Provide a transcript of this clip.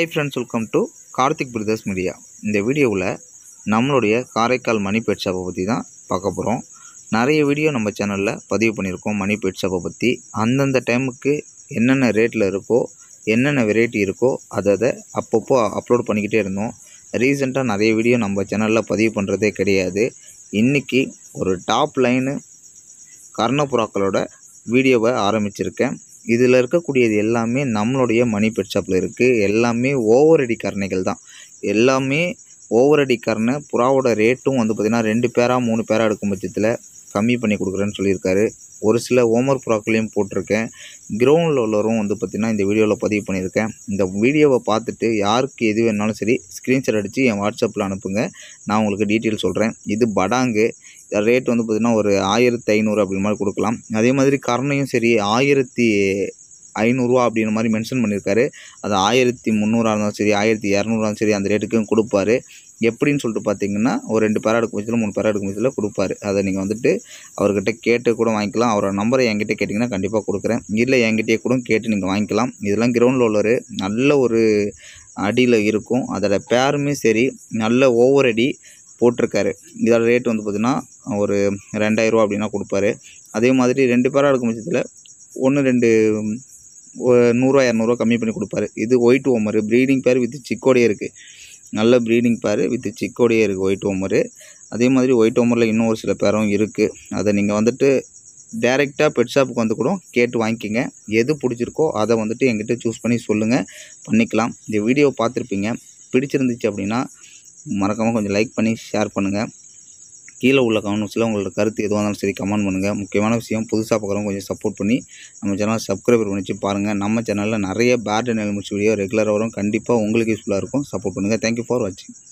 Hi friends, welcome to Karthik Brothers Media. இந்த வீடியோவில் நம்மளுடைய காரைக்கால் மணி பெட்ஷாப்பை பற்றி தான் பார்க்க போகிறோம். நிறைய வீடியோ நம்ம சேனலில் பதிவு பண்ணியிருக்கோம் மணி பெட்ஷாப்பை பற்றி. அந்தந்த டைமுக்கு என்னென்ன ரேட்டில் இருக்கோ, என்னென்ன வெரைட்டி இருக்கோ அதை அப்பப்போ அப்லோட் பண்ணிக்கிட்டே இருந்தோம். ரீசெண்டாக நிறைய வீடியோ நம்ம சேனலில் பதிவு பண்ணுறதே கிடையாது. இன்றைக்கி ஒரு டாப் லைனு கர்ணப்புறாக்களோட வீடியோவை ஆரம்பிச்சிருக்கேன். இதில் இருக்கக்கூடியது எல்லாமே நம்மளுடைய மணி பெட்ஷாப்பில் இருக்குது. எல்லாமே ஓவரடி கரணைகள் தான். எல்லாமே ஓவரடி கரணை. புறாவோட ரேட்டும் வந்து பார்த்திங்கன்னா 2 பேரா 3 பேரா எடுக்கும் பட்சத்தில் கம்மி பண்ணி கொடுக்குறேன்னு சொல்லியிருக்காரு. ஒரு சில ஓமர் புறாக்களையும் போட்டிருக்கேன். கிரவுண்டில் உள்ளவரும் வந்து பார்த்திங்கன்னா இந்த வீடியோவில் பதிவு பண்ணியிருக்கேன். இந்த வீடியோவை பார்த்துட்டு யாருக்கு எது வேணாலும் சரி ஸ்க்ரீன்ஷாட் அடித்து என் வாட்ஸ்அப்பில் அனுப்புங்க. நான் உங்களுக்கு டீட்டெயில் சொல்கிறேன். இது படாங்கு ரேட் வந்து பார்த்திங்கன்னா ஒரு 1500 அப்படின்ற மாதிரி கொடுக்கலாம். அதே மாதிரி கரணையும் சரி 1500 அப்படின்ற மாதிரி மென்ஷன் பண்ணியிருக்காரு. அது 1300 இருந்தாலும் சரி 1200 சரி அந்த ரேட்டுக்கும் கொடுப்பாரு. எப்படின்னு சொல்லிட்டு பார்த்தீங்கன்னா ஒரு 2 பேரா எடுக்கும் பட்சத்தில் 3 பேரா எடுக்கும் பட்சத்தில் கொடுப்பாரு. அதை நீங்கள் வந்துட்டு அவர்கிட்ட கேட்டு கூட வாங்கிக்கலாம். அவரோட நம்பரை என்கிட்ட கேட்டிங்கன்னா கண்டிப்பாக கொடுக்குறேன். இல்லை என்கிட்டயே கூட கேட்டு நீங்கள் வாங்கிக்கலாம். இதெல்லாம் கிரவுண்டில் உள்ளவர் நல்ல ஒரு அடியில் இருக்கும். அதோட பேருமே சரி நல்ல ஓவர் அடி போட்டிருக்காரு. இதோட ரேட் வந்து பார்த்திங்கன்னா ஒரு 2000 அப்படின்னா கொடுப்பாரு. அதே மாதிரி 2 பேரா எடுக்கும் பட்சத்தில் 1-2 100 200 கம்மி பண்ணி கொடுப்பாரு. இது ஒயிட் ஓமரு ப்ரீடிங் பேர் வித் சிக்கோடையே இருக்குது. நல்ல ப்ரீடிங் பேர் வித் சிக்கோடையே இருக்குது ஒயிட் ஓமரு. அதே மாதிரி ஒயிட் ஓமரில் இன்னும் ஒரு சில பேரும் இருக்குது. அதை நீங்கள் வந்துட்டு டைரெக்டாக பெட் ஷாப்புக்கு வந்து கூட கேட்டு வாங்கிக்கிங்க. எது பிடிச்சிருக்கோ அதை வந்துட்டு என்கிட்ட சூஸ் பண்ணி சொல்லுங்கள், பண்ணிக்கலாம். இந்த வீடியோவை பார்த்துருப்பீங்க. பிடிச்சிருந்துச்சு அப்படின்னா மறக்காமல் கொஞ்சம் லைக் பண்ணி ஷேர் பண்ணுங்கள். கீழே உள்ள கமெண்ட்ஸில் உங்களோட கருத்து எதுவாக இருந்தாலும் சரி கமெண்ட் பண்ணுங்கள். முக்கியமான விஷயம் புதுசாக பார்க்குறவங்க கொஞ்சம் சப்போர்ட் பண்ணி நம்ம சேனலை சப்ஸ்கிரைபர் பண்ணிச்சு பாருங்கள். நம்ம சேனலில் நிறைய பேட் அண்ட் எலிமெண்ட்ஸ் வீடியோ ரெகுலராக வரும். கண்டிப்பாக உங்களுக்கு யூஸ்ஃபுல்லாக இருக்கும். சப்போர்ட் பண்ணுங்கள். தேங்க்யூ ஃபார் வாட்சிங்.